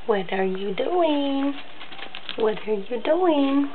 What are you doing? What are you doing?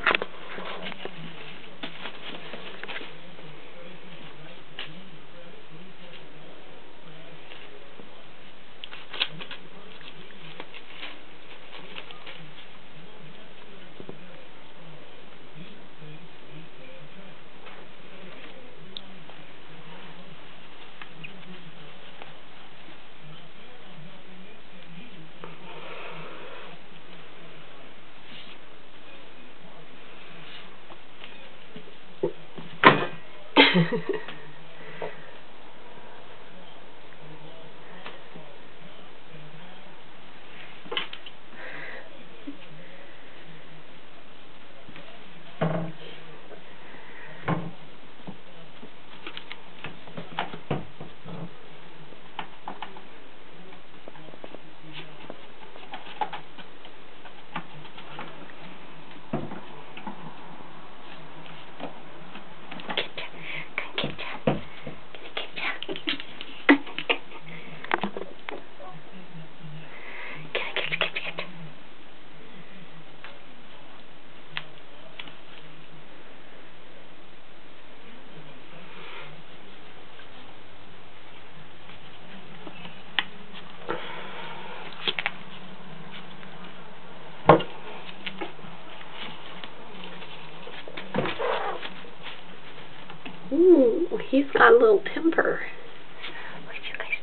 Ooh, he's got a little temper. What are you guys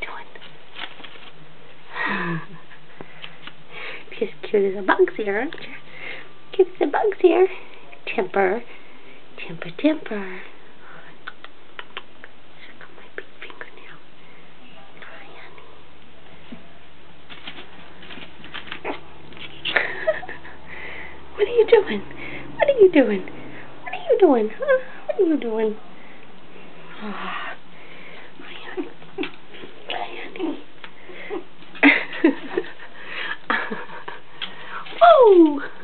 doing? Just cute as a bug's here, aren't you? Cute as a bug's here. Temper. Temper, temper. Check out my big fingernail. Hi, honey. What are you doing? What are you doing? What are you doing? Huh? What are you doing? Oh, hi, honey. Whoa!